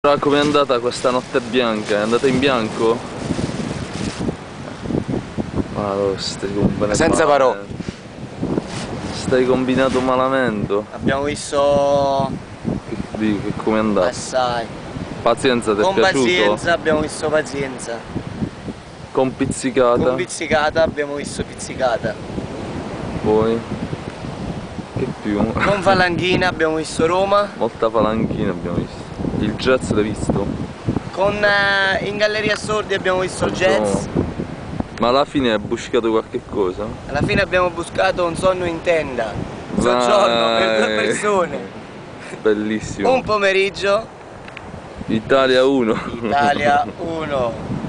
Com'è andata questa notte bianca? È andata in bianco? Ma lo stai combinato Senza parole. Stai combinato malamente. Abbiamo visto Che com'è andata? assai. Pazienza, ti è Con piaciuto? pazienza abbiamo visto pazienza. Con pizzicata? Con pizzicata abbiamo visto pizzicata. Poi? Che più? Con falanghina abbiamo visto Roma. Molta falanchina abbiamo visto. Il jazz l'hai visto? In Galleria Sordi abbiamo visto il jazz. Ma alla fine hai buscato qualche cosa? Alla fine abbiamo buscato un sonno in tenda. Un soggiorno per 2 persone. Bellissimo. Un pomeriggio. Italia 1. Italia 1.